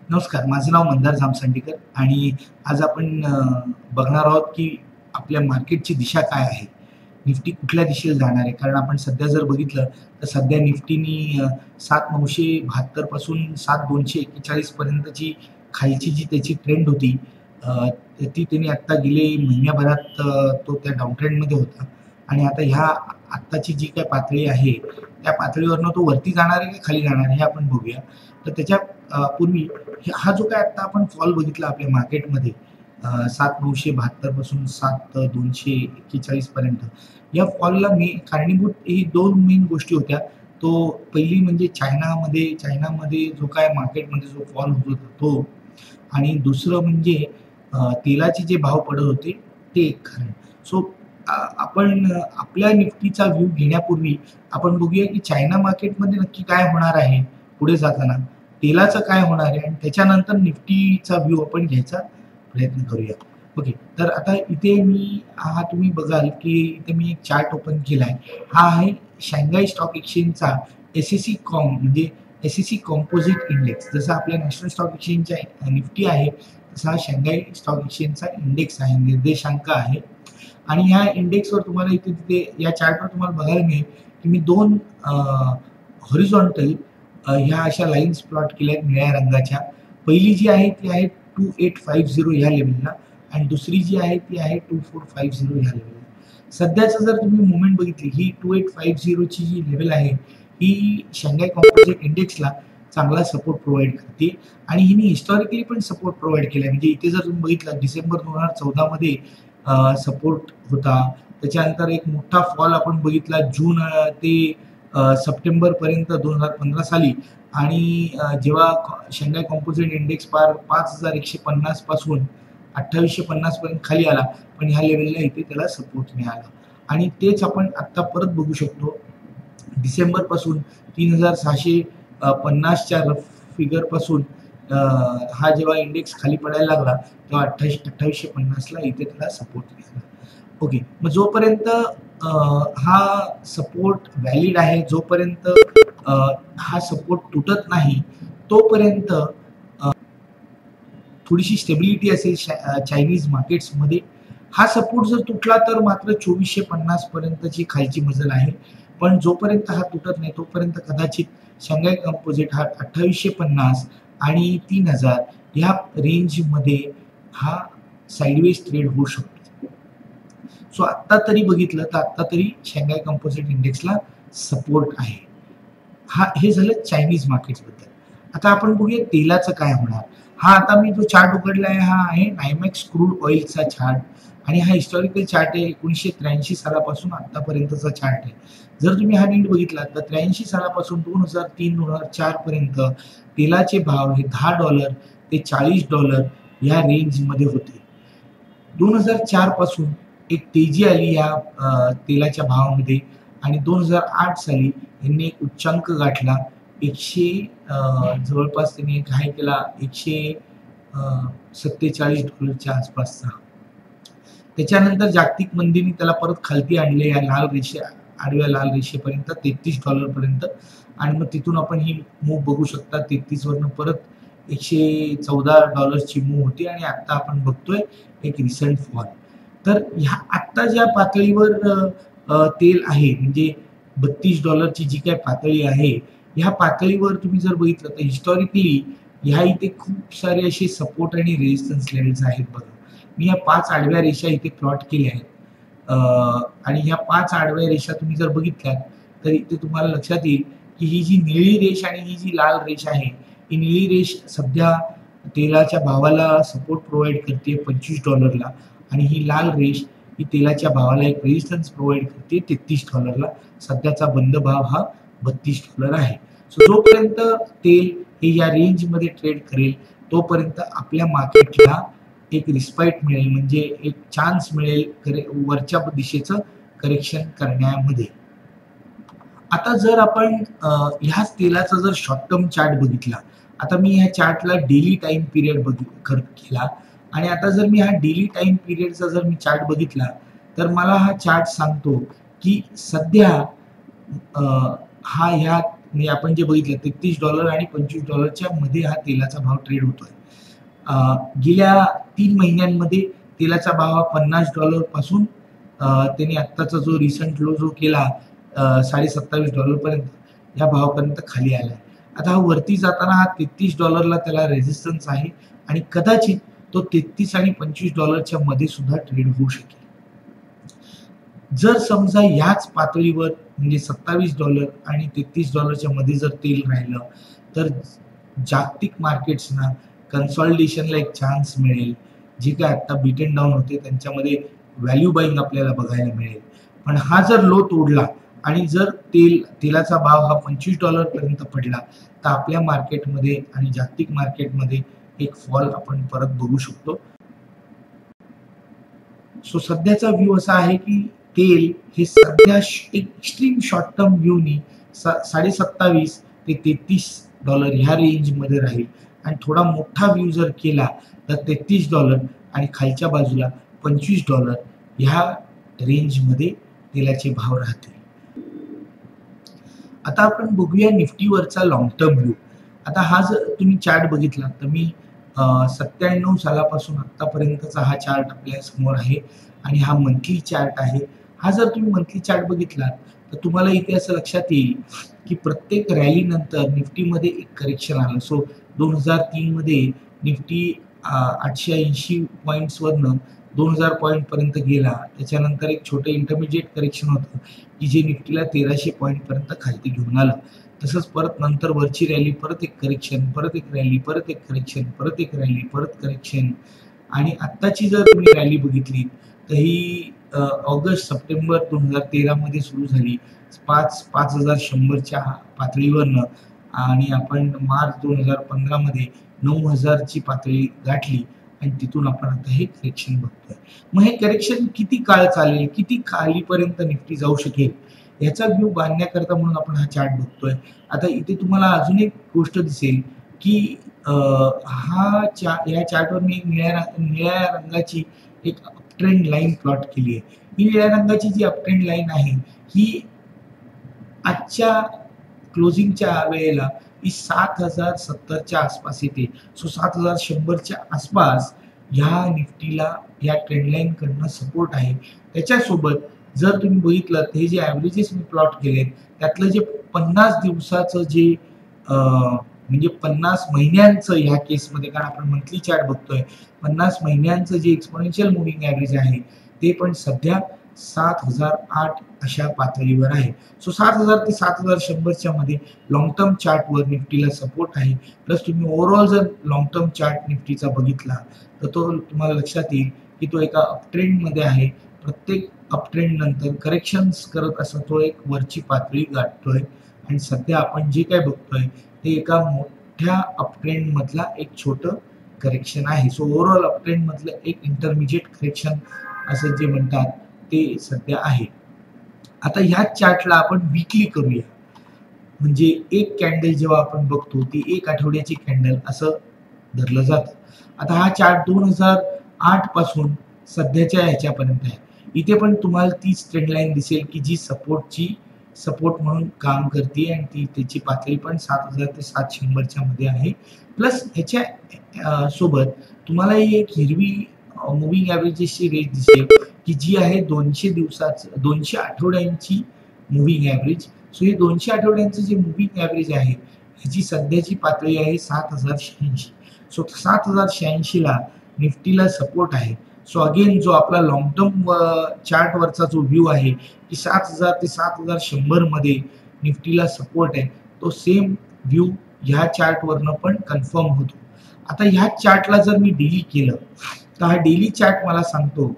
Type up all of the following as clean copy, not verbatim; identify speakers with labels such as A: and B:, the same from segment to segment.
A: नमस्कार, माझं नाव मंदार जामसंडीकर आणि आज आपण बघणार आहोत की आपल्या मार्केटची दिशा काय आहे? निफ्टी कुठल्या दिशेला जाणार आहे? कारण आपण सध्या जर बघितलं तर सध्या निफ्टीनी 7,972 पासून 7,241 पर्यंतची खालची जी त्याची ट्रेंड होती ती त्यांनी आत्ता गेले महिन्याभरात तो त्या डाउन ट्रेंडमध्ये होता आणि आता ह्या आत्ताची जी काही पातळी आहे, त्या पातळीवरनं तो वरती जाणार आहे की खाली जाणार आहे हे आपण बघूया. तर त्याच्या पूर्वी हा जो काय आता आपण फॉल बघितला आपल्या मार्केटमध्ये 7,972 पासून 7,241 पर्यंत या फॉलला कारणीभूत ही दोन मेन गोष्टी होत्या. तो पहिली म्हणजे चायनामध्ये जो काय मार्केटमध्ये जो फॉल होत होता तो आणि दुसरं म्हणजे तेलाचे जे भाव पडत होते ते एक कारण. सो आपण आपल्या निफ्टीचा व्ह्यू घेण्यापूर्वी आपण बघूया की चायना मार्केटमध्ये नक्की काय होणार आहे पुढे जाताना, तेलाचं काय होणार आहे आणि त्याच्यानंतर निफ्टीचा व्ह्यू आपण घ्यायचा प्रयत्न करूया. ओके. तर आता इथे तुम्ही बघाल की इथे मी एक चार्ट ओपन केलाय. हा आहे शांघाय स्टॉक एक्सचेंजचा एस-सी कॉम म्हणजे एस-सी कॉम्पोजिट इंडेक्स. जसं आपल्या नॅशनल स्टॉक एक्सचेंजचा निफ्टी आहे, तसा हा शांघाय स्टॉक एक्सचेंजचा इंडेक्स आहे, निर्देशांक आहे. आणि ह्या इंडेक्सवर तुम्हाला इथे तिथे या चार्टवर तुम्हाला बघायला मिळेल की मी दोन हॉरिझॉन्टल ह्या अशा लाईन्स प्लॉट केल्या आहेत निळ्या रंगाच्या. पहिली जी आहे ती आहे 2850 ह्या लेव्हलला आणि दुसरी जी आहे ती आहे 2450 ह्या लेव्हलला. सध्याचं जर तुम्ही मुवमेंट बघितली ही 2850 ची जी लेव्हल आहे ही शांघाय कॉम्पोजिट इंडेक्सला चांगला सपोर्ट प्रोव्हाइड करते आणि हिने हिस्टॉरिकली पण सपोर्ट प्रोव्हाइड केला. म्हणजे इथे जर तुम्ही बघितलं डिसेंबर 2014 मध्ये सपोर्ट होता. त्याच्यानंतर एक मोठा फॉल आपण बघितला जून ते सप्टेंबरपर्यंत 2015 साली आणि जेव्हा शांघाय कॉम्पोजिट इंडेक्स पार 5,150 पासून 2,850 पर्यंत खाली आला, पण ह्या लेव्हलला इथे त्याला सपोर्ट मिळाला आणि तेच आपण आत्ता परत बघू शकतो. डिसेंबर पासून 3,650 च्या रफ फिगर पासून हा जेव्हा इंडेक्स खाली पडायला लागला तेव्हा 2,850 ला इथे त्याला सपोर्ट मिळाला. ओके. मग जोपर्यंत हा सपोर्ट व्हॅलिड आहे, जोपर्यंत हा सपोर्ट तुटत नाही, तोपर्यंत थोडीशी स्टेबिलिटी असेल चायनीज मार्केट्समध्ये. हा सपोर्ट जर तुटला तर मात्र 2,450 पर्यंतची खालची मजल आहे. पण जोपर्यंत हा तुटत नाही तोपर्यंत कदाचित शांघाय कंपोजिट हा 2,850 आणि 3,000 ह्या रेंजमध्ये हा साइडवेज ट्रेड होऊ शकतो. सो आत्ता तरी बघितलं तर आत्ता तरी शांघाय कंपोजिट इंडेक्सला सपोर्ट आहे. हे झालं चायनीज मार्केट्सबद्दल. आता आपण बघूया तेलाचं काय होणार. हा आता मी जो चार्ट उघडला आहे हा आहे नायमॅक्स क्रूड ऑइलचा चार्ट आणि हा हिस्टॉरिकल चार्ट आहे. 1983 सालापासून आतापर्यंतचा चार्ट आहे. जर तुम्ही हा नीट बघितला तर 83 सालापासून 2003-2004 पर्यंत तेलाचे भाव हे $10 ते $40 या रेंजमध्ये होते. 2004 पासून एक तेजी आली या तेलाच्या भावामध्ये आणि 2008 साली यांनी एक उच्चांक गाठला. जवळपास त्यांनी काय केला $147 आसपासचा. त्याच्यानंतर जागतिक मंदीने त्याला परत खालती आणले या आडव्या लाल रेषेपर्यंत $33 पर्यंत आणि मग तिथून आपण ही मूव्ह बघू शकता. 33 वरनं परत $114 ची मूव्ह होती आणि आता आपण बघतोय एक रिसेंट फॉल. तर ह्या आत्ता ज्या पातळीवर तेल आहे म्हणजे $32 ची जी काही पातळी आहे, ह्या पातळीवर तुम्ही जर बघितलं तर हिस्टॉरिकली ह्या इथे खूप सारे असे सपोर्ट आणि रेजिस्टन्स लेवल्स आहेत बघा. मी या 5 आडव्या रेषा इथे प्लॉट केल्या आहेत आणि ह्या 5 आडव्या रेषा तुम्ही जर बघितल्यात तर इथे तुम्हाला लक्षात येईल की ही जी निळी रेष आणि ही जी लाल रेष आहे, ही निळी रेष सध्या तेलाच्या भावाला सपोर्ट प्रोव्हाइड करते $25 आणि ही लाल रेष ही तेलाच्या भावाला एक रेजिस्टन्स प्रोव्हाइड करते $33. सध्याचा बंद भाव हा $32 आहे. सो जोपर्यंत तेल हे या रेंजमध्ये ट्रेड करेल तोपर्यंत आपल्या मार्केटला एक रिस्पाईट मिळेल म्हणजे एक चान्स मिळेल वरच्या दिशेचं करेक्शन करण्यामध्ये. आता जर आपण ह्याच तेलाचा जर शॉर्ट टर्म चार्ट बघितला, आता मी ह्या चार्टला डेली टाइम पिरियड केला आणि आता जर मी हा डेली टाइम पिरियडचा जर मी चार्ट बघितला तर मला हा चार्ट सांगतो की सध्या हा ह्या म्हणजे आपण जे बघितलं $33 आणि $25 मध्ये हा तेलाचा भाव ट्रेड होतोय. गेल्या 3 महिन्यांमध्ये तेलाचा भाव हा $50 पासून त्यांनी आत्ताचा जो रिसेंट लो जो केला $27.5 पर्यंत या भावापर्यंत खाली आलाय. आता हा वरती जाताना हा $33 त्याला रेझिस्टन्स आहे आणि कदाचित तो 33 आणि $25 मध्ये सुद्धा ट्रेड होऊ शकेल. जर समजा याच पातळीवर म्हणजे $27 आणि $33 मध्ये जर तेल राहिलं तर जागतिक मार्केट्सना कन्सॉलिडेशनला एक चान्स मिळेल. जे काय आता बीट अँड डाऊन होते त्यांच्यामध्ये व्हॅल्यू बाईंग आपल्याला बघायला मिळेल. पण हा जर लो तोडला आणि जर तेलाचा भाव हा $25 पर्यंत पडला तर आपल्या मार्केटमध्ये आणि जागतिक मार्केटमध्ये एक फॉल आपण परत बघू शकतो. सो सध्याचा व्ह्यू असा आहे की तेल हे सध्या एक्स्ट्रीम शॉर्ट टर्म व्ह्यूनी 27.5 ते $33 ह्या रेंजमध्ये राहील आणि थोडा मोठा व्ह्यू जर केला तर $33 आणि खालच्या बाजूला $25 ह्या रेंजमध्ये तेलाचे भाव राहतील. आता आपण बघूया निफ्टीवरचा लॉंग टर्म व्ह्यू. आता हा जर तुम्ही चार्ट बघितला तर मी 97 सालापासून आतापर्यंतचा हा चार्ट आपल्या समोर आहे आणि हा मंथली चार्ट आहे. हा जर तुम्ही मंथली चार्ट बघितला तर तुम्हाला इथे असं लक्षात येईल की प्रत्येक रॅली नंतर निफ्टीमध्ये एक करेक्शन आलं. सो 2003 मध्ये निफ्टी 880 पॉईंट्सवरनं 2000 पॉईंट पर्यंत गेला. त्याच्यानंतर एक छोटं इंटरमिजिएट करेक्शन होतं की जे निफ्टीला 1300 पॉईंट पर्यंत खालती घेऊन आलं. तसंच परत नंतर वरची रॅली, परत एक करेक्शन, परत एक रॅली, परत एक करेक्शन, परत एक रॅली, परत करेक्शन आणि आत्ताची जर तुम्ही रॅली बघितली तर ही ऑगस्ट सप्टेंबर 2013 मध्ये सुरू झाली 5100च्या पातळीवरनं आणि आपण मार्च 2015 मध्ये 9000 ची पातळी गाठली आणि तिथून आपण आता हे करेक्शन बघतोय. मग हे करेक्शन किती काळ चालेल, किती खालीपर्यंत निफ्टी जाऊ शकेल याचा व्ह्यू बांधण्याकरता म्हणून आपण हा चार्ट बघतोय. आता इथे तुम्हाला अजून एक गोष्ट दिसेल की या चार्टवर मी निळ्या रंगाची एक अपट्रेंड लाईन प्लॉट केली आहे. ही निळ्या रंगाची जी अपट्रेंड लाईन आहे ही आजच्या क्लोजिंगच्या वेळेला ही 7070च्या आसपास येते. सो 7100च्या आसपास ह्या निफ्टीला या ट्रेंड लाईन कडनं सपोर्ट आहे. त्याच्यासोबत जर तुम्ही बघितलं हे जे ॲव्हरेजेस मी प्लॉट केले त्यातलं जे 50 दिवसाचं जे म्हणजे 50 महिन्यांचं ह्या केसमध्ये, कारण आपण मंथली चार्ट बघतोय, 50 महिन्यांचं जे एक्सपोनेन्शियल मुव्हिंग ॲव्हरेज आहे ते पण सध्या 7008 अशा पातळीवर आहे. सो 7000 ते 7100च्या मध्ये लॉंग टर्म चार्टवर निफ्टीला सपोर्ट आहे. प्लस तुम्ही ओव्हरऑल जर लॉंग टर्म चार्ट निफ्टीचा बघितला तर तो तुम्हाला लक्षात येईल की तो एका अपट्रेंडमध्ये आहे. प्रत्येक अपट्रेंड नंतर करेक्शन्स करत असं तो एक वरची पातळी गाठतोय आणि सध्या आपण जे काय बघतोय ते एका मोठ्या अपट्रेंड मधला एक छोटं करेक्शन आहे. सो ओव्हरऑल अपट्रेंड मधलं एक इंटरमिजिएट करेक्शन असं जे म्हणतात ते सध्या आहे. आता ह्याच चार्टला आपण वीकली करूया. म्हणजे एक कॅन्डल जेव्हा आपण बघतो ती एक आठवड्याची कॅन्डल असं धरलं जातं. आता हा चार्ट 2008 पासून सध्याच्या ह्याच्यापर्यंत आहे. इथे पण तुम्हाला तीच ट्रेंड लाईन दिसेल की जी सपोर्ट म्हणून काम करते आणि ती त्याची पातळी पण 7000 ते 7100च्या मध्ये आहे. प्लस ह्याच्या सोबत तुम्हाला एक हिरवी मुव्हिंग ॲव्हरेजेसची रेंज दिसेल की जी आहे 200 आठवड्यांची मुव्हिंग ॲव्हरेज. सो हे 200 आठवड्यांचं जे मुव्हिंग ॲव्हरेज आहे ह्याची सध्याची पातळी आहे 7086. सो 7086 ला निफ्टीला सपोर्ट आहे. सो अगेन जो आपला लॉंग टर्म चार्टवरचा जो व्ह्यू आहे की 7000 ते 7100 मध्ये निफ्टीला सपोर्ट आहे तो सेम व्ह्यू ह्या चार्टवरनं पण कन्फर्म होतो. आता ह्या चार्टला जर मी डेली केलं तर हा डेली चार्ट मला सांगतो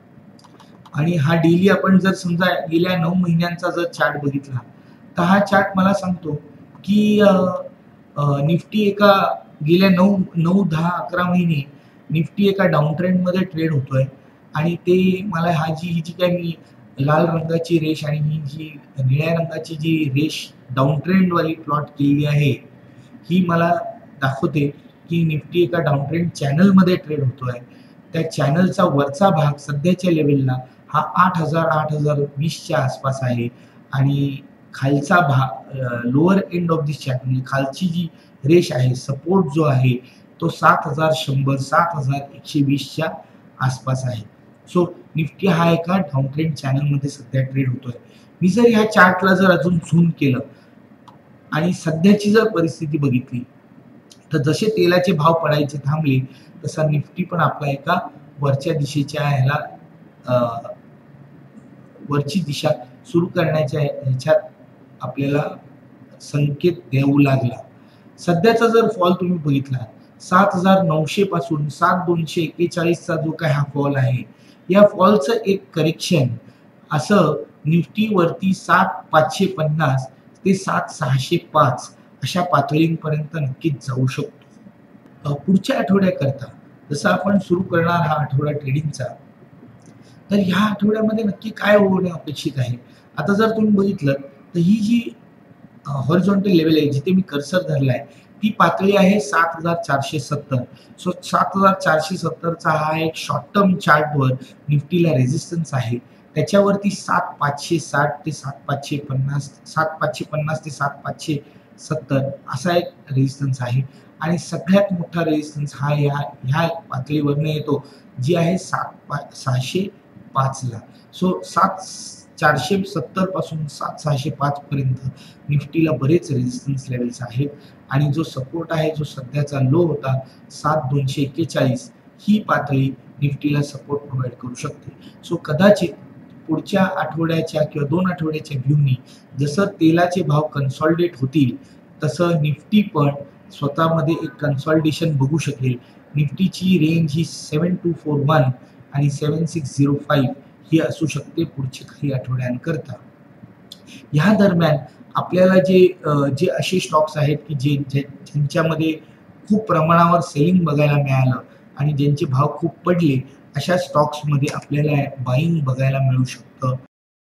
A: आणि हा डेली आपण जर समजा गेल्या 9 महिन्यांचा जर चार्ट बघितला तर हा चार्ट मला सांगतो की निफ्टी एका गेल्या 9, 10, 11 महिने निफ्टी एका डाऊन ट्रेंडमध्ये ट्रेड होतोय आणि ते मला ही जी काय मी लाल रंगाची रेष आणि ही जी निळ्या रंगाची जी रेष डाऊन ट्रेंडवाली प्लॉट केलेली आहे ही मला दाखवते की निफ्टी एका डाऊन ट्रेंड चॅनलमध्ये ट्रेड होतोय. त्या चॅनलचा वरचा भाग सध्याच्या लेवलला हा 8000-8020च्या आसपास आहे आणि खालचा lower end of this chart म्हणजे खालची जी रेष आहे, सपोर्ट जो आहे तो 7100 7120च्या आसपास आहे. सो निफ्टी हा एका डाऊन ट्रेंड चॅनलमध्ये सध्या ट्रेड होतोय. मी जर ह्या चार्टला जर अजून झूम केलं आणि सध्याची जर परिस्थिती बघितली तर जसे तेलाचे भाव पडायचे थांबले तसा निफ्टी पण आपला एका वरच्या दिशेच्या ह्याला वरची दिशा सुरू करण्याच्या ह्याच्यात आपल्याला संकेत देऊ लागला. सध्याचा जर फॉल तुम्ही बघितला 7900 पासून 7241 चा जो काही हा फॉल आहे, या फॉलचं एक करेक्शन असं निफ्टी वरती 7550 ते 7605 अशा पातळींपर्यंत नक्कीच जाऊ शकतो. पुढच्या आठवड्याकरता जसं आपण सुरू करणार हा आठवडा ट्रेडिंगचा, तर ह्या आठवड्यामध्ये नक्की काय होणे अपेक्षित आहे. आता जर तुम्ही बघितलं तर ही जी हॉरिझॉन्टल लेवल आहे जिथे मी कर्सर धरलाय ती पातळी आहे 7470. सो 7470 चा हा एक शॉर्ट टर्म चार्टवर निफ्टीला रेझिस्टन्स आहे. त्याच्यावरती 7560 ते 7550 7550 ते 7570 असा एक रेझिस्टन्स आहे आणि सगळ्यात मोठा रेझिस्टन्स हा ह्या पातळीवरनं येतो जी आहे 7605 ला. सो 7470 पासून 7605 पर्यंत निफ्टीला बरेच रेझिस्टन्स लेवल्स आहेत आणि जो सपोर्ट आहे जो सध्याचा लो होता 7241 ही पातळी निफ्टीला सपोर्ट प्रोव्हाइड करू शकते. सो कदाचित पुढच्या आठवड्याच्या किंवा 2 आठवड्याच्या व्ह्यूनी जसं तेलाचे भाव कन्सॉलिडेट होतील तसं निफ्टी पण स्वतःमध्ये एक कन्सॉलिडेशन बघू शकेल. निफ्टीची रेंज ही 7241 आणि 7605 ही असू शकते पुढच्या काही आठवड्यांकरता. ह्या दरम्यान आपल्याला जे असे स्टॉक्स आहेत की ज्यांच्यामध्ये खूप प्रमाणावर सेलिंग बघायला मिळालं आणि ज्यांचे भाव खूप पडले अशा स्टॉक्समध्ये आपल्याला बाईंग बघायला मिळू शकतं.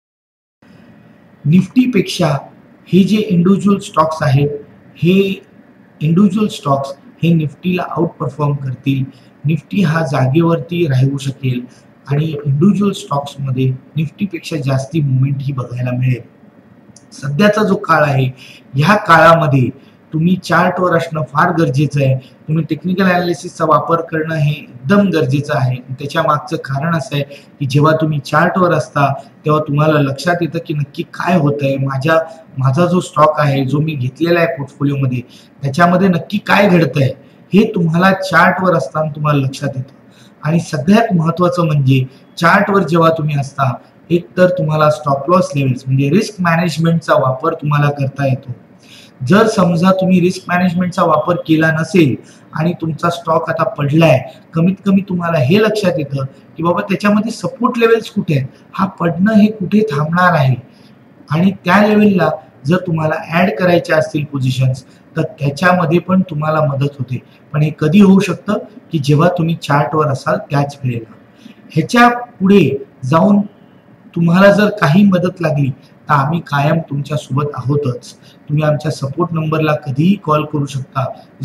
A: निफ्टीपेक्षा हे जे इंडिव्हिज्युअल स्टॉक्स आहेत हे इंडिव्हिज्युअल स्टॉक्स हे निफ्टीला आउट परफॉर्म करतील. निफ्टी हा जागेवरती राहू शकेल आणि इंडिव्हिज्युअल स्टॉक्समध्ये निफ्टीपेक्षा जास्ती मुवमेंट ही बघायला मिळेल. सध्याचा जो काळ आहे ह्या काळामध्ये तुम्ही चार्टवर असणं फार गरजेचं आहे. तुम्ही टेक्निकल अनालिसिसचा वापर करणं हे एकदम गरजेचं आहे. त्याच्या मागचं कारण असं आहे की जेव्हा तुम्ही चार्टवर असता तेव्हा तुम्हाला लक्षात येतं की नक्की काय होतंय, माझा जो स्टॉक आहे जो मी घेतलेला आहे पोर्टफोलिओमध्ये त्याच्यामध्ये नक्की काय घडतंय हे तुम्हाला चार्टवर असताना तुम्हाला लक्षात येतं. आणि सगळ्यात महत्त्वाचं म्हणजे चार्टवर जेव्हा तुम्ही असता एक तर तुम्हाला स्टॉप लॉस लेवल्स म्हणजे रिस्क मॅनेजमेंटचा वापर तुम्हाला करता येतो. जर समजा तुम्ही रिस्क मॅनेजमेंटचा वापर केला नसेल आणि तुमचा स्टॉक आता पडलाय, कमीत कमी तुम्हाला हे लक्षात येतं की बाबा त्याच्यामध्ये सपोर्ट लेवल्स कुठे आहेत, हा पडणं हे कुठे थांबणार आहे आणि त्या लेवलला जर तुम्हाला ऍड करायच्या असतील पोझिशन्स तर त्याच्यामध्ये पण तुम्हाला मदत होते. पण हे कधी होऊ शकतं की जेव्हा तुम्ही चार्टवर असाल त्याच वेळेला. ह्याच्या पुढे जाऊन तुम्हाला जर काही मदत लागली तर आम्ही कायम तुमच्या सोबत आहोतच. तुम्ही आमच्या सपोर्ट नंबरला कधीही कॉल करू शकता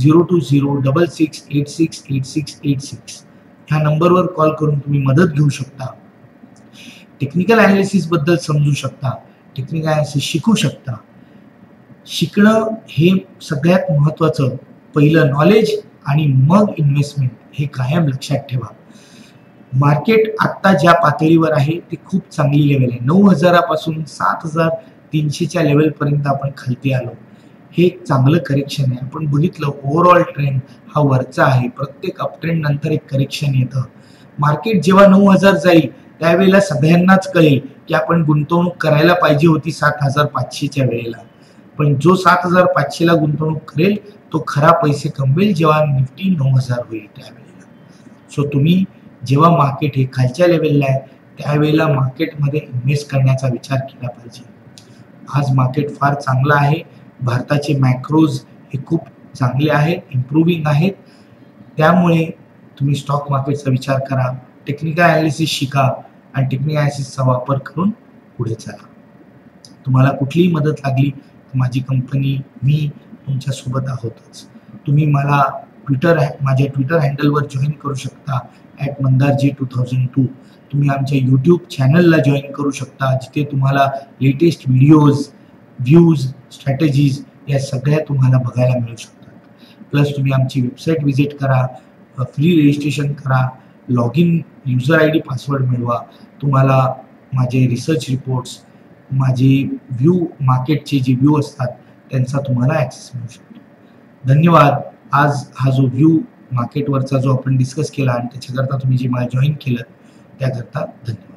A: 02066868686. ह्या नंबरवर कॉल करून तुम्ही मदत घेऊ शकता, टेक्निकल अनालिसिस बद्दल समजू शकता, टेक्निकल अनालिसिस शिकू शकता. शिकणं हे सगळ्यात महत्त्वाचं. पहिलं नॉलेज आणि मग इन्व्हेस्टमेंट हे कायम लक्षात ठेवा. मार्केट आत्ता ज्या पातळीवर आहे ती खूप चांगली लेवल आहे. 9000 पासून 7300च्या लेवलपर्यंत आपण खालती आलो. हे एक चांगलं करेक्शन आहे. आपण बघितलं ओव्हरऑल ट्रेंड हा वरचा आहे. प्रत्येक अपट्रेंड नंतर एक करेक्शन येतं. मार्केट जेव्हा 9000 जाईल त्यावेळेला सगळ्यांनाच कळेल की आपण गुंतवणूक करायला पाहिजे होती 7500च्या वेळेला. पण जो 7500ला गुंतवणूक करेल तो खरा पैसे कमवेल जेव्हा निफ्टी 9000 होईल त्यावेळेला. सो तुम्ही जेव्हा मार्केट हे खालच्या लेवलला आहे त्यावेळेला मार्केटमध्ये इन्व्हेस्ट करण्याचा विचार केला पाहिजे. आज मार्केट फार चांगलं आहे. भारताचे मॅक्रोज हे खूप चांगले आहेत, इम्प्रूव्हिंग आहेत. त्यामुळे तुम्ही स्टॉक मार्केटचा विचार करा, टेक्निकल अनालिसिस शिका आणि टेक्निकल अनालिसिसचा वापर करून पुढे चला. तुम्हाला कुठलीही मदत लागली तर माझी कंपनी मी तुमच्यासोबत आहोतच. तुम्ही मला माझ्या ट्विटर हँडलवर जॉईन करू शकता @mandarji2002. तुम्ही आमच्या यूट्यूब चॅनलला जॉईन करू शकता जिथे तुम्हाला लेटेस्ट व्हिडिओज व्ह्यूज, स्ट्रॅटेजीज या सगळ्या तुम्हाला बघायला मिळू शकतात. प्लस तुम्ही आमची वेबसाईट व्हिजिट करा, फ्री रजिस्ट्रेशन करा, log in user ID password मिळवा. तुम्हाला माझे रिसर्च रिपोर्ट्स, माझे व्ह्यू मार्केटचे जे व्ह्यू असतात त्यांचा तुम्हाला ॲक्सेस मिळू शकतो. धन्यवाद. आज हा जो व्ह्यू मार्केटवरचा जो आपण डिस्कस केला आणि त्याच्याकरता तुम्ही जे मला जॉईन केलं त्याकरता धन्यवाद.